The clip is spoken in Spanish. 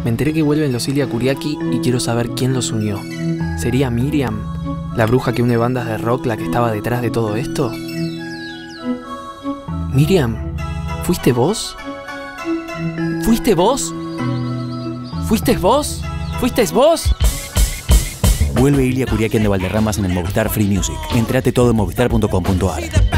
Me enteré que vuelven los Ilia Kuriaki y quiero saber quién los unió. ¿Sería Miriam, la bruja que une bandas de rock, la que estaba detrás de todo esto? Miriam, ¿fuiste vos? ¿Fuiste vos? ¿Fuiste vos? ¿Fuiste vos? Vuelve Ilia Kuriaki de Valderramas en el Movistar Free Music. Entrate todo en movistar.com.ar.